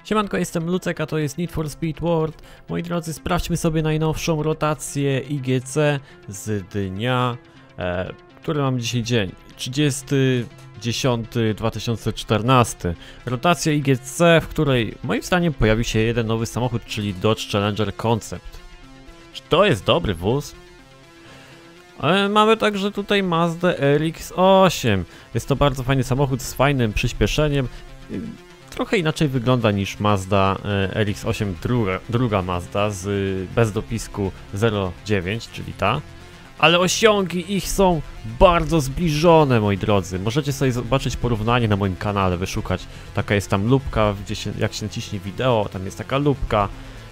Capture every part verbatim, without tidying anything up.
Siemanko, jestem Lucek, a to jest Need for Speed World. Moi drodzy, sprawdźmy sobie najnowszą rotację I G C z dnia, e, który mamy dzisiaj dzień, trzydziestego dziesiątego dwa tysiące czternasty. Rotacja I G C, w której moim zdaniem pojawił się jeden nowy samochód, czyli Dodge Challenger Concept. Czy to jest dobry wóz? Ale mamy także tutaj Mazdę R X osiem. Jest to bardzo fajny samochód z fajnym przyspieszeniem. Trochę inaczej wygląda niż Mazda R X osiem, druga, druga Mazda z bez dopisku zero dziewięć, czyli ta. Ale osiągi ich są bardzo zbliżone, moi drodzy. Możecie sobie zobaczyć porównanie na moim kanale, wyszukać. Taka jest tam lupka, gdzie się, jak się naciśnie wideo, tam jest taka lupka.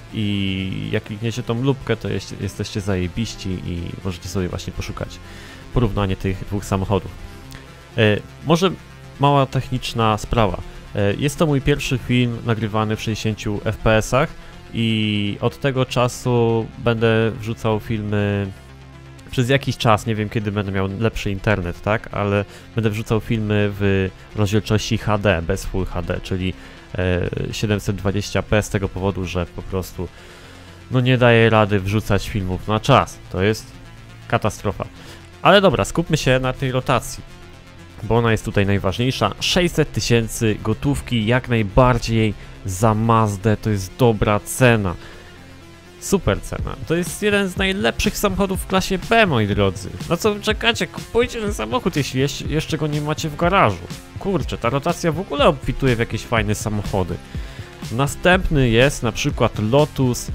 I jak klikniecie tą lupkę, to jest, jesteście zajebiści i możecie sobie właśnie poszukać porównanie tych dwóch samochodów. E, może mała techniczna sprawa. E, jest to mój pierwszy film nagrywany w sześćdziesięciu F P S ach i od tego czasu będę wrzucał filmy przez jakiś czas, nie wiem kiedy będę miał lepszy internet, tak, ale będę wrzucał filmy w rozdzielczości H D, bez Full H D, czyli siedemset dwadzieścia p z tego powodu, że po prostu no nie daje rady wrzucać filmów na czas. To jest katastrofa. Ale dobra, skupmy się na tej rotacji, bo ona jest tutaj najważniejsza. sześćset tysięcy gotówki, jak najbardziej za Mazdę, to jest dobra cena. Super cena. To jest jeden z najlepszych samochodów w klasie B, moi drodzy. Na co czekacie? Kupujcie ten samochód, jeśli jeszcze go nie macie w garażu. Kurczę, ta rotacja w ogóle obfituje w jakieś fajne samochody. Następny jest na przykład Lotus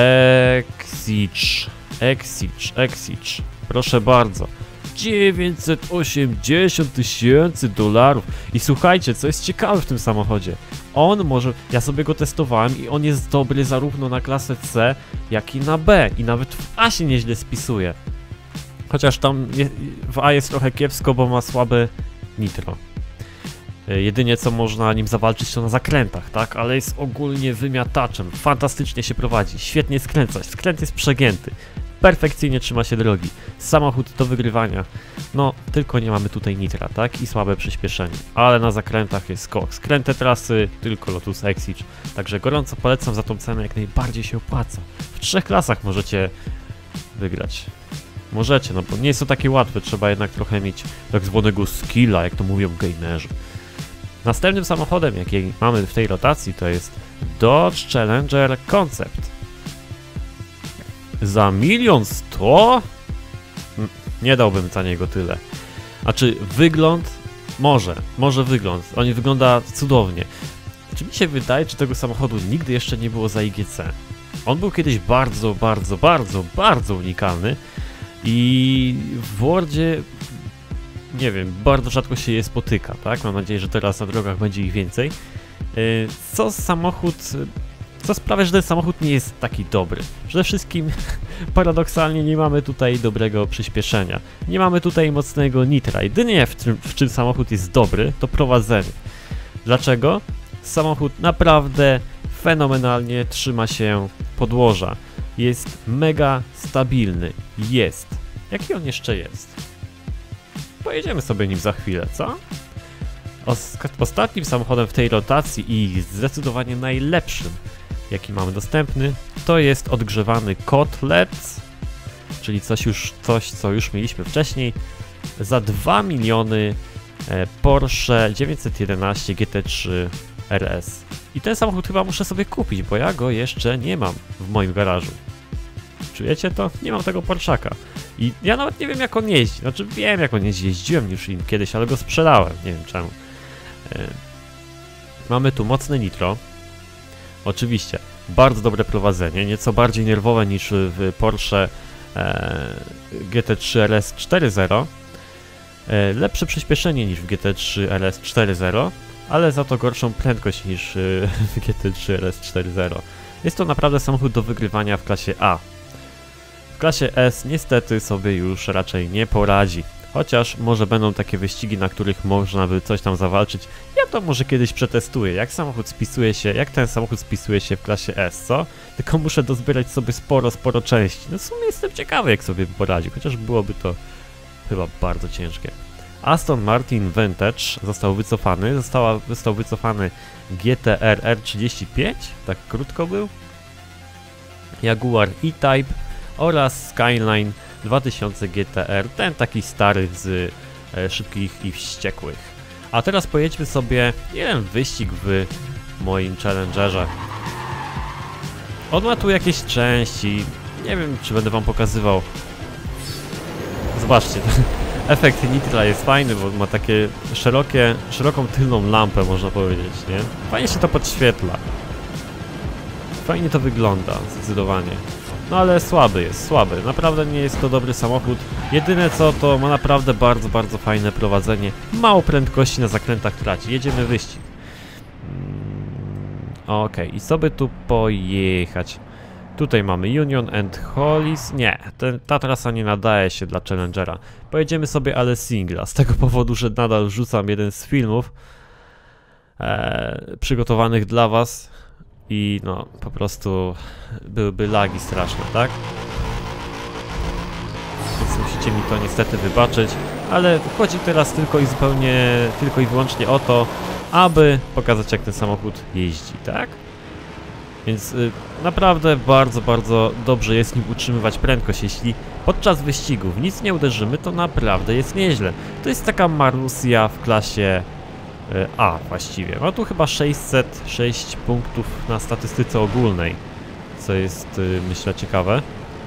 Exige. Exige, Exige. Proszę bardzo. dziewięćset osiemdziesiąt tysięcy dolarów. I słuchajcie, co jest ciekawe w tym samochodzie. On może, ja sobie go testowałem i on jest dobry zarówno na klasę C, jak i na B. I nawet w A się nieźle spisuje. Chociaż tam je, w A jest trochę kiepsko, bo ma słabe nitro. Jedynie co można nim zawalczyć to na zakrętach, tak? Ale jest ogólnie wymiataczem. Fantastycznie się prowadzi, świetnie skręcać. Skręt jest przegięty. Perfekcyjnie trzyma się drogi. Samochód do wygrywania. No, tylko nie mamy tutaj nitra, tak? I słabe przyspieszenie. Ale na zakrętach jest skok. Skrętne trasy, tylko Lotus Exige. Także gorąco polecam, za tą cenę jak najbardziej się opłaca. W trzech klasach możecie wygrać. Możecie, no bo nie jest to takie łatwe. Trzeba jednak trochę mieć tak zwanego skilla, jak to mówią gamerzy. Następnym samochodem, jaki mamy w tej rotacji, to jest Dodge Challenger Concept. Za milion sto? Nie dałbym za niego tyle. Znaczy, wygląd? Może, może wygląd. On wygląda cudownie. Czy mi się wydaje, czy tego samochodu nigdy jeszcze nie było za I G C? On był kiedyś bardzo, bardzo, bardzo, bardzo unikalny i w Wordzie, nie wiem, bardzo rzadko się je spotyka, tak? Mam nadzieję, że teraz na drogach będzie ich więcej. Co samochód... Co sprawia, że ten samochód nie jest taki dobry. Przede wszystkim paradoksalnie nie mamy tutaj dobrego przyspieszenia. Nie mamy tutaj mocnego nitra. Jedynie w czym, w czym samochód jest dobry, to prowadzenie. Dlaczego? Samochód naprawdę fenomenalnie trzyma się podłoża. Jest mega stabilny. Jest. Jaki on jeszcze jest? Pojedziemy sobie nim za chwilę, co? Ostatnim samochodem w tej rotacji i zdecydowanie najlepszym, jaki mamy dostępny, to jest odgrzewany Kotlet, czyli coś już, coś co już mieliśmy wcześniej, za dwa miliony Porsche dziewięćset jedenaście G T trzy R S. I ten samochód chyba muszę sobie kupić, bo ja go jeszcze nie mam w moim garażu. Czujecie to? Nie mam tego Porszaka. I ja nawet nie wiem jak on jeździ, znaczy wiem jak on jeździ, jeździłem już im kiedyś, ale go sprzedałem, nie wiem czemu. Mamy tu mocne nitro. Oczywiście, bardzo dobre prowadzenie, nieco bardziej nerwowe niż w Porsche e, G T trzy R S cztery zero. E, lepsze przyspieszenie niż w G T trzy R S cztery zero, ale za to gorszą prędkość niż w G T trzy R S cztery zero. Jest to naprawdę samochód do wygrywania w klasie A. W klasie S niestety sobie już raczej nie poradzi. Chociaż może będą takie wyścigi, na których można by coś tam zawalczyć. Ja to może kiedyś przetestuję, jak samochód spisuje się, jak ten samochód spisuje się w klasie S, co? Tylko muszę dozbierać sobie sporo, sporo części. No w sumie jestem ciekawy, jak sobie poradzi, chociaż byłoby to chyba bardzo ciężkie. Aston Martin Vantage został wycofany, została, został wycofany G T R R trzydzieści pięć, tak krótko był, Jaguar E-Type oraz Skyline dwa tysiące G T R, ten taki stary z e, szybkich i wściekłych. A teraz pojedźmy sobie jeden wyścig w moim Challengerze. On ma tu jakieś części, nie wiem czy będę wam pokazywał. Zobaczcie, ten efekt nitra jest fajny, bo ma takie szerokie, szeroką tylną lampę, można powiedzieć, nie? Fajnie się to podświetla. Fajnie to wygląda, zdecydowanie. No ale słaby jest, słaby. Naprawdę nie jest to dobry samochód. Jedyne co, to ma naprawdę bardzo, bardzo fajne prowadzenie. Mało prędkości na zakrętach traci. Jedziemy wyścig. Hmm, Okej, okay. I co by tu pojechać? Tutaj mamy Union and Hollis. Nie, ten, ta trasa nie nadaje się dla Challengera. Pojedziemy sobie ale singla, z tego powodu, że nadal rzucam jeden z filmów e, przygotowanych dla was. I no, po prostu byłyby lagi straszne, tak? Więc musicie mi to niestety wybaczyć, ale chodzi teraz tylko i zupełnie, tylko i wyłącznie o to, aby pokazać jak ten samochód jeździ, tak? Więc y, naprawdę bardzo, bardzo dobrze jest nim utrzymywać prędkość. Jeśli podczas wyścigów nic nie uderzymy, to naprawdę jest nieźle. To jest taka Marussia w klasie A właściwie. Ma tu chyba sześćset sześć punktów na statystyce ogólnej, co jest yy, myślę ciekawe.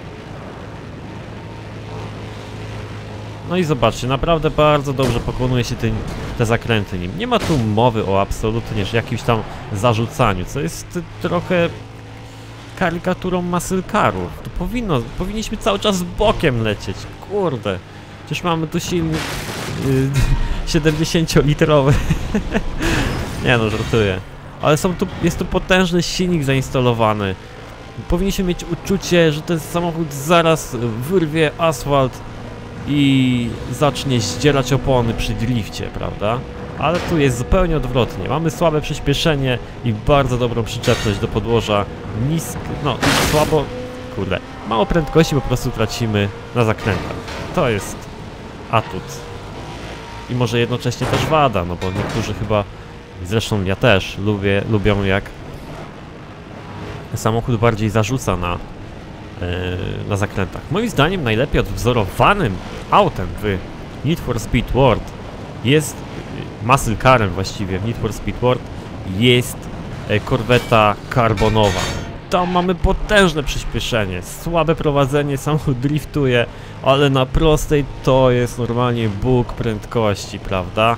No i zobaczcie, naprawdę bardzo dobrze pokonuje się ten, te zakręty nim. Nie ma tu mowy o absolutnie jakimś tam zarzucaniu, co jest y, trochę karykaturą muscle carów. Tu powinno, powinniśmy cały czas bokiem lecieć, kurde. Przecież mamy tu silnik yy, siedemdziesięciolitrowy. Nie no, żartuję. Ale są tu, jest tu potężny silnik zainstalowany. Powinniśmy mieć uczucie, że ten samochód zaraz wyrwie asfalt i zacznie zdzierać opony przy drifcie, prawda? Ale tu jest zupełnie odwrotnie. Mamy słabe przyspieszenie i bardzo dobrą przyczepność do podłoża. Nisk... no i słabo... kurde. Mało prędkości po prostu tracimy na zakrętach. To jest atut. I może jednocześnie też wada, no bo niektórzy chyba, zresztą ja też, lubię, lubią jak samochód bardziej zarzuca na, yy, na zakrętach. Moim zdaniem najlepiej odwzorowanym autem w Need for Speed World jest, muscle carem właściwie w Need for Speed World jest korweta karbonowa. Tam mamy potężne przyspieszenie, słabe prowadzenie, samochód driftuje, ale na prostej to jest normalnie bóg prędkości, prawda?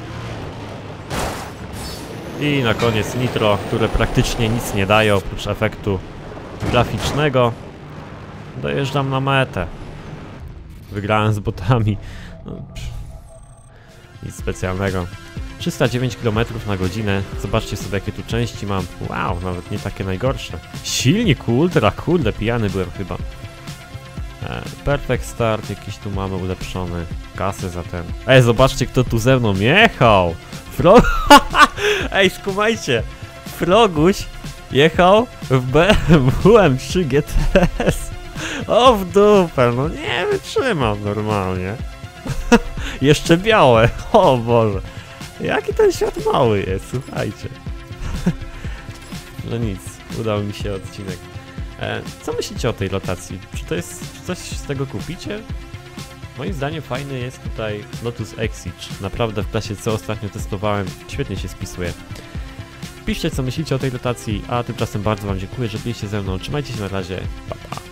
I na koniec nitro, które praktycznie nic nie daje oprócz efektu graficznego. Dojeżdżam na metę. Wygrałem z botami. No, nic specjalnego. trzysta dziewięć kilometrów na godzinę. Zobaczcie sobie jakie tu części mam. Wow, nawet nie takie najgorsze. Silnik ultra, kurde, pijany byłem chyba. E, perfect start, jakiś tu mamy ulepszony. Kasę za ten. Ej, zobaczcie kto tu ze mną jechał. Fro... Ej, skumajcie. Froguś jechał w B M W M trzy G T S. O w dupę, no nie wytrzymam normalnie. Jeszcze białe, o Boże. Jaki ten świat mały jest, słuchajcie. No nic, udał mi się odcinek. E, co myślicie o tej rotacji? Czy to jest, czy coś z tego kupicie? Moim zdaniem fajny jest tutaj Lotus Exige. Naprawdę w klasie C ostatnio testowałem, świetnie się spisuje. Piszcie co myślicie o tej rotacji, a tymczasem bardzo wam dziękuję, że byliście ze mną. Trzymajcie się na razie, pa pa.